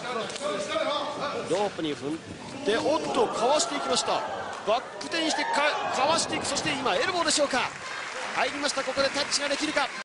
ロープに踏んで、おっとかわしていきました。バック転してかわしていく。そして今エルボーでしょうか。入りました。ここでタッチができるか。